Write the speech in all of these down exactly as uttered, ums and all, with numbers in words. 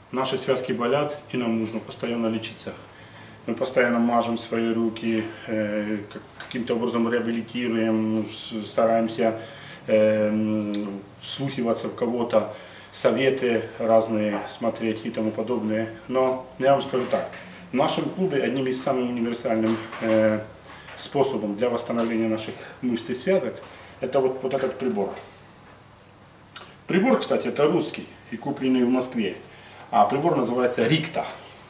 наши связки болят, и нам нужно постоянно лечиться. Мы постоянно мажем свои руки, э, каким-то образом реабилитируем, стараемся э, вслухиваться в кого-то, советы разные смотреть и тому подобное. Но я вам скажу так, в нашем клубе одним из самых универсальных э, способом для восстановления наших мышц и связок это вот, вот этот прибор. Прибор, кстати, это русский и купленный в Москве, а прибор называется Рикта.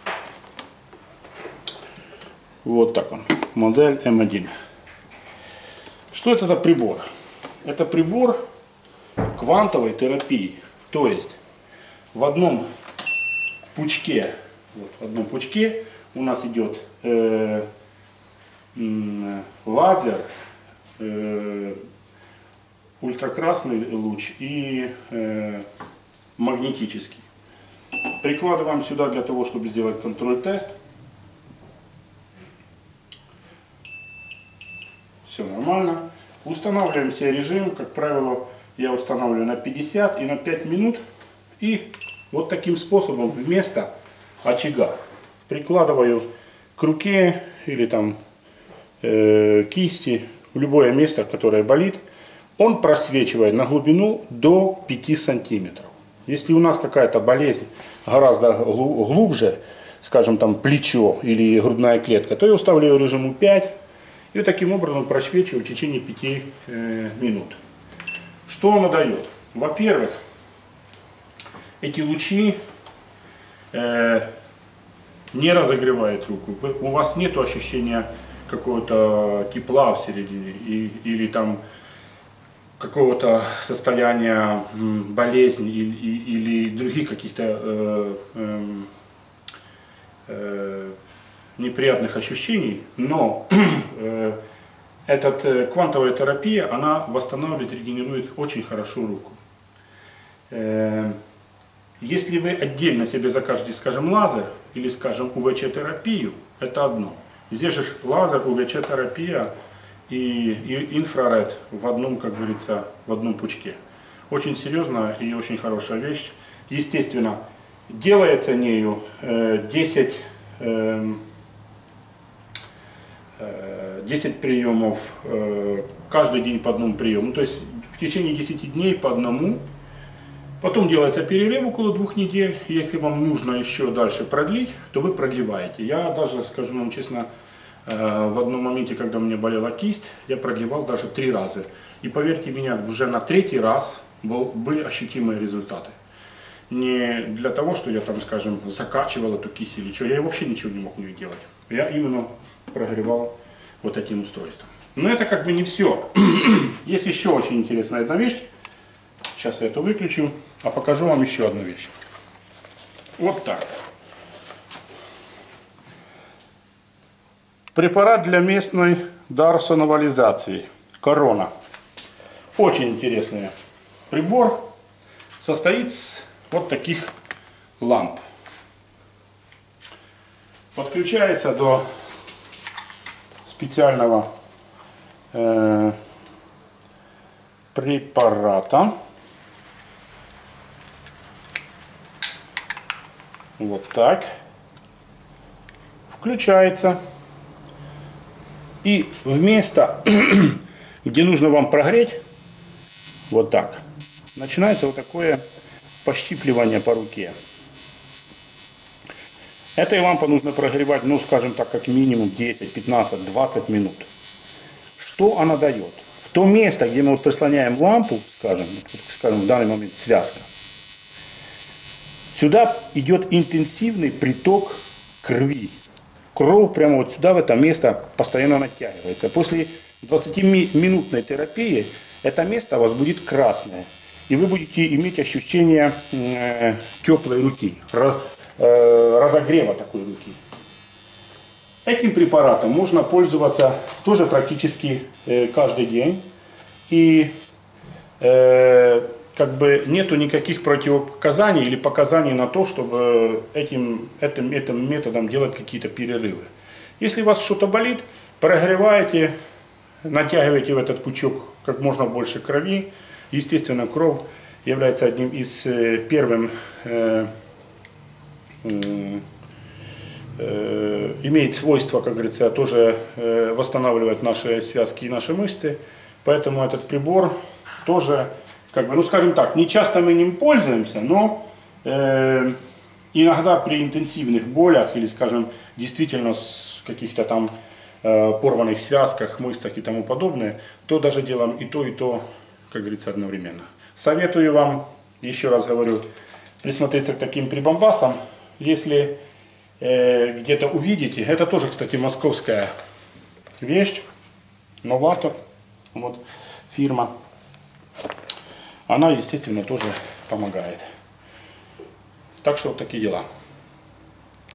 Вот так он, модель эм один. Что это за прибор? Это прибор квантовой терапии. То есть в одном пучке, вот, в одном пучке у нас идет э, э, лазер, э, ультракрасный луч и э, магнетический. Прикладываем сюда для того, чтобы сделать контроль-тест. Все нормально. Устанавливаем себе режим, как правило, я устанавливаю на пятьдесят и на пять минут. И вот таким способом вместо очага прикладываю к руке или там э, кисти, в любое место, которое болит. Он просвечивает на глубину до пяти сантиметров. Если у нас какая-то болезнь гораздо глубже, скажем там плечо или грудная клетка, то я уставляю режиму пять. И вот таким образом просвечиваю в течение пяти э, минут. Что оно дает? Во-первых, эти лучи э, не разогревают руку. Вы, у вас нет ощущения какого-то тепла в середине и, или там какого-то состояния м, болезни или, или других каких-то э, э, э, неприятных ощущений, но э, эта э, квантовая терапия, она восстанавливает, регенерирует очень хорошо руку. Э, если вы отдельно себе закажете, скажем, лазер или, скажем, у вэ че-терапию, это одно. Здесь же лазер, у вэ че-терапия и, и инфраред в одном, как говорится, в одном пучке. Очень серьезная и очень хорошая вещь. Естественно, делается нею э, десять э, десять приемов, каждый день по одному приему, то есть в течение десяти дней по одному. Потом делается перерыв около двух недель. Если вам нужно еще дальше продлить, то вы продлеваете. Я даже, скажу вам честно, в одном моменте, когда у меня болела кисть, я продлевал даже три раза. И поверьте мне, уже на третий раз был, были ощутимые результаты. Не для того, что я там, скажем, закачивал эту кисть или что, я вообще ничего не мог не делать. Я именно прогревал вот этим устройством. Но это как бы не все. Есть еще очень интересная одна вещь. Сейчас я это выключу, а покажу вам еще одну вещь. Вот так. Препарат для местной дарсоновализации. Корона. Очень интересный прибор. Состоит из вот таких ламп. Подключается до специального э, препарата. Вот так. Включается. И вместо, где нужно вам прогреть, вот так, начинается вот такое пощипливание по руке. Этой лампой нужно прогревать, ну, скажем так, как минимум десять, пятнадцать, двадцать минут. Что она дает? В то место, где мы вот прислоняем лампу, скажем, скажем, в данный момент связка, сюда идет интенсивный приток крови. Кровь прямо вот сюда, в это место, постоянно натягивается. После двадцатиминутной терапии это место у вас будет красное. И вы будете иметь ощущение э, теплой руки, раз, э, разогрева такой руки. Этим препаратом можно пользоваться тоже практически э, каждый день. И э, как бы нету никаких противопоказаний или показаний на то, чтобы этим, этим, этим методом делать какие-то перерывы. Если у вас что-то болит, прогреваете, натягиваете в этот пучок как можно больше крови. Естественно, кровь является одним из э, первым э, э, имеет свойство, как говорится, тоже э, восстанавливать наши связки и наши мышцы. Поэтому этот прибор тоже, как бы, ну скажем так, не часто мы ним пользуемся, но э, иногда при интенсивных болях или, скажем, действительно с каких-то там э, порванных связках, мышцах и тому подобное, то даже делаем и то, и то, как говорится, одновременно. Советую вам, еще раз говорю, присмотреться к таким прибамбасам. Если э, где-то увидите, это тоже, кстати, московская вещь, новатор, вот фирма. Она, естественно, тоже помогает. Так что вот такие дела.